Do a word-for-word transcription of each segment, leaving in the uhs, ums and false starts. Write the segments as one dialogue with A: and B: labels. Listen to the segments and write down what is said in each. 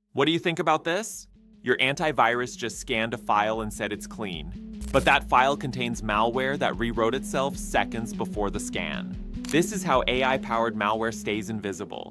A: What do you think about this? Your antivirus just scanned a file and said it's clean. But that file contains malware that rewrote itself seconds before the scan. This is how A I-powered malware stays invisible.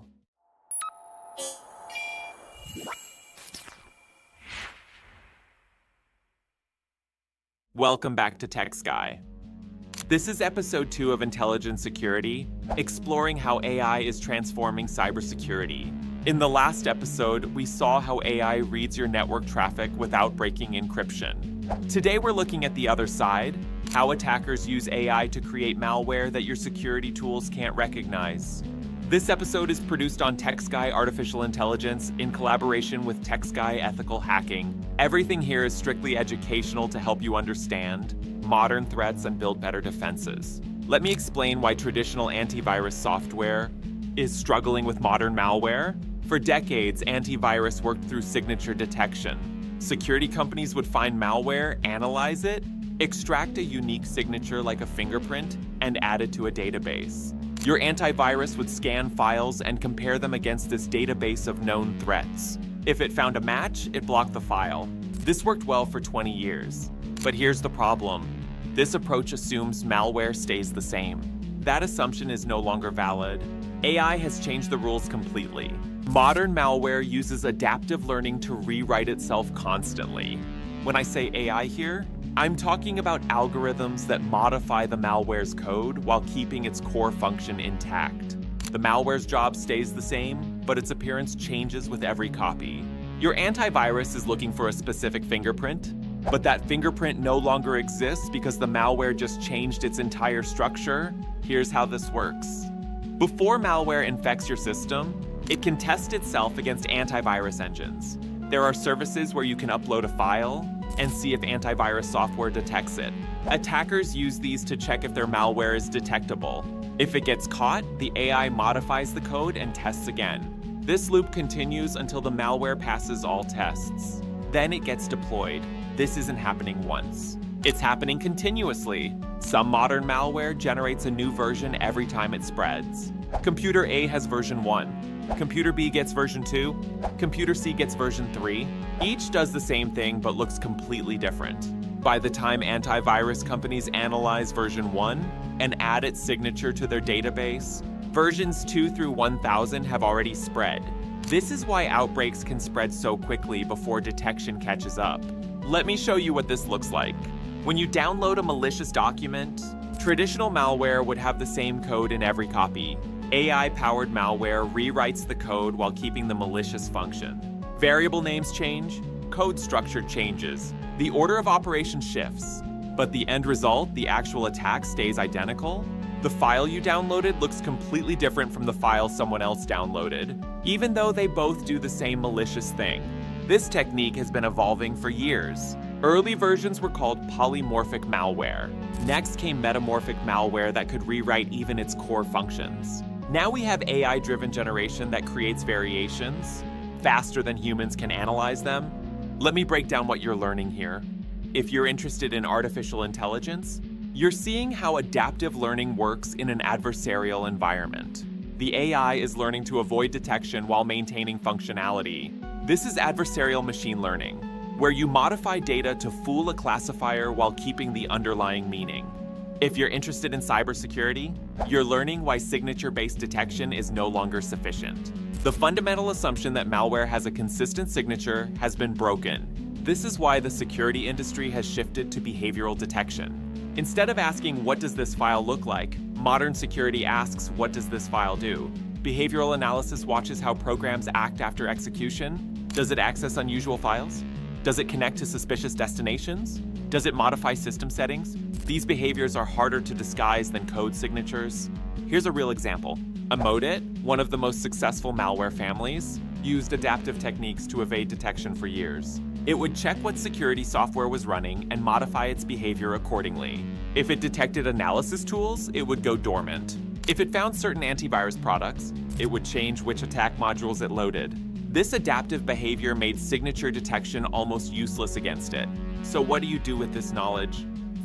A: Welcome back to Tech Sky. This is episode two of Intelligent Security, exploring how A I is transforming cybersecurity. In the last episode, we saw how A I reads your network traffic without breaking encryption. Today we're looking at the other side, how attackers use A I to create malware that your security tools can't recognize. This episode is produced on Tech Sky Artificial Intelligence in collaboration with Tech Sky Ethical Hacking. Everything here is strictly educational to help you understand modern threats and build better defenses. Let me explain why traditional antivirus software is struggling with modern malware. For decades, antivirus worked through signature detection. Security companies would find malware, analyze it, extract a unique signature like a fingerprint, and add it to a database. Your antivirus would scan files and compare them against this database of known threats. If it found a match, it blocked the file. This worked well for twenty years. But here's the problem. This approach assumes malware stays the same. That assumption is no longer valid. A I has changed the rules completely. Modern malware uses adaptive learning to rewrite itself constantly. When I say A I here, I'm talking about algorithms that modify the malware's code while keeping its core function intact. The malware's job stays the same, but its appearance changes with every copy. Your antivirus is looking for a specific fingerprint, but that fingerprint no longer exists because the malware just changed its entire structure. Here's how this works. Before malware infects your system, it can test itself against antivirus engines. There are services where you can upload a file and see if antivirus software detects it. Attackers use these to check if their malware is detectable. If it gets caught, the A I modifies the code and tests again. This loop continues until the malware passes all tests. Then it gets deployed. This isn't happening once. It's happening continuously. Some modern malware generates a new version every time it spreads. Computer A has version one. Computer B gets version two. Computer C gets version three. Each does the same thing but looks completely different. By the time antivirus companies analyze version one and add its signature to their database, versions two through one thousand have already spread. This is why outbreaks can spread so quickly before detection catches up. Let me show you what this looks like. When you download a malicious document, traditional malware would have the same code in every copy. A I-powered malware rewrites the code while keeping the malicious function. Variable names change, code structure changes, the order of operation shifts, but the end result, the actual attack, stays identical. The file you downloaded looks completely different from the file someone else downloaded, even though they both do the same malicious thing. This technique has been evolving for years. Early versions were called polymorphic malware. Next came metamorphic malware that could rewrite even its core functions. Now we have A I-driven generation that creates variations faster than humans can analyze them. Let me break down what you're learning here. If you're interested in artificial intelligence, you're seeing how adaptive learning works in an adversarial environment. The A I is learning to avoid detection while maintaining functionality. This is adversarial machine learning, where you modify data to fool a classifier while keeping the underlying meaning. If you're interested in cybersecurity, you're learning why signature-based detection is no longer sufficient. The fundamental assumption that malware has a consistent signature has been broken. This is why the security industry has shifted to behavioral detection. Instead of asking, what does this file look like, modern security asks, what does this file do? Behavioral analysis watches how programs act after execution. Does it access unusual files? Does it connect to suspicious destinations? Does it modify system settings? These behaviors are harder to disguise than code signatures. Here's a real example. Emotet, one of the most successful malware families, used adaptive techniques to evade detection for years. It would check what security software was running and modify its behavior accordingly. If it detected analysis tools, it would go dormant. If it found certain antivirus products, it would change which attack modules it loaded. This adaptive behavior made signature detection almost useless against it. So what do you do with this knowledge?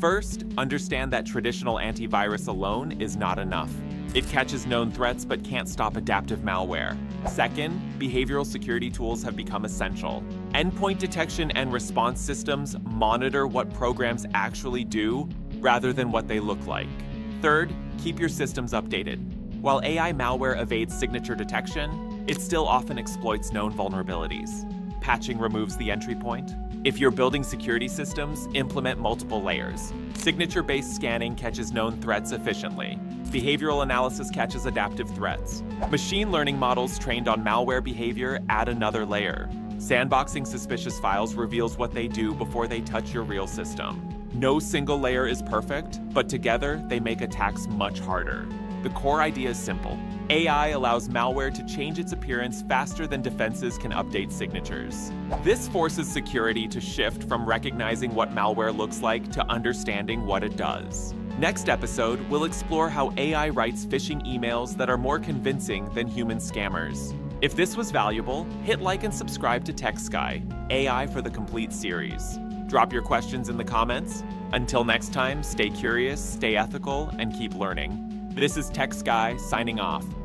A: First, understand that traditional antivirus alone is not enough. It catches known threats but can't stop adaptive malware. Second, behavioral security tools have become essential. Endpoint detection and response systems monitor what programs actually do rather than what they look like. Third, keep your systems updated. While A I malware evades signature detection, it still often exploits known vulnerabilities. Patching removes the entry point. If you're building security systems, implement multiple layers. Signature-based scanning catches known threats efficiently. Behavioral analysis catches adaptive threats. Machine learning models trained on malware behavior add another layer. Sandboxing suspicious files reveals what they do before they touch your real system. No single layer is perfect, but together they make attacks much harder. The core idea is simple. A I allows malware to change its appearance faster than defenses can update signatures. This forces security to shift from recognizing what malware looks like to understanding what it does. Next episode, we'll explore how A I writes phishing emails that are more convincing than human scammers. If this was valuable, hit like and subscribe to TechSky, A I for the complete series. Drop your questions in the comments. Until next time, stay curious, stay ethical, and keep learning. This is TechSky signing off.